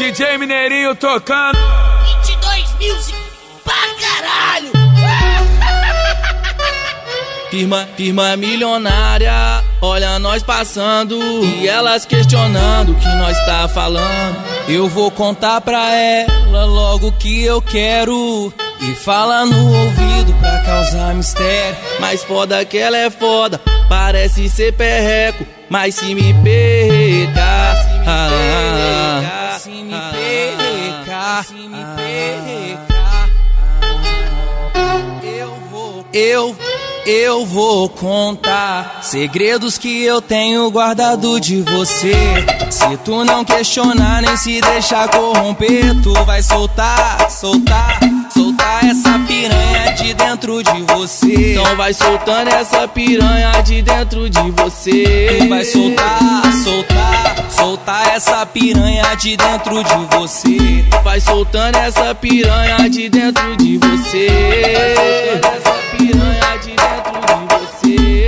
DJ Mineirinho tocando 22 Music pra caralho. Firma milionária, olha nós passando e elas questionando o que nós tá falando. Eu vou contar pra ela logo o que eu quero e fala no ouvido pra causar mistério. Mas foda que ela é foda, parece ser perreco, mas se me perrecar, se me perrecar, eu vou contar segredos que eu tenho guardado de você. Se tu não questionar nem se deixar corromper, tu vai soltar essa piranha de dentro de você. Então vai soltando essa piranha de dentro de você. Tu vai soltar essa piranha de dentro de você. Vai soltando essa piranha de dentro de você. Vai soltando essa piranha de dentro de você.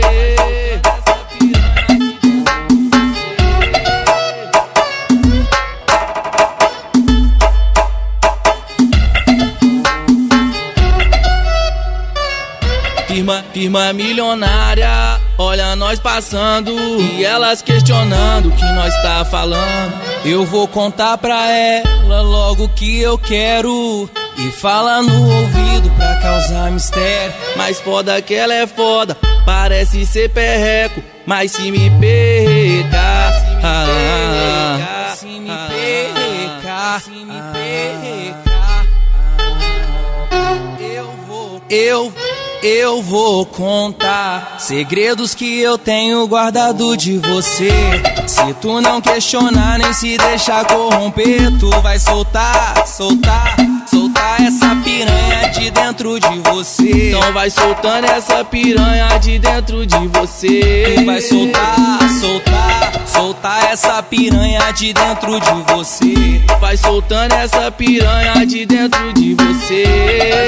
Firma milionária, olha nós passando e elas questionando o que nós tá falando. Eu vou contar pra ela logo o que eu quero e fala no ouvido pra causar mistério. Mas foda que ela é foda, parece ser perreco, mas se me perrecar, se me perrecar, eu vou contar segredos que eu tenho guardado de você. Se tu não questionar nem se deixar corromper, tu vai soltar essa piranha de dentro de você. Então vai soltando essa piranha de dentro de você. Tu vai soltar essa piranha de dentro de você. Vai soltando essa piranha de dentro de você.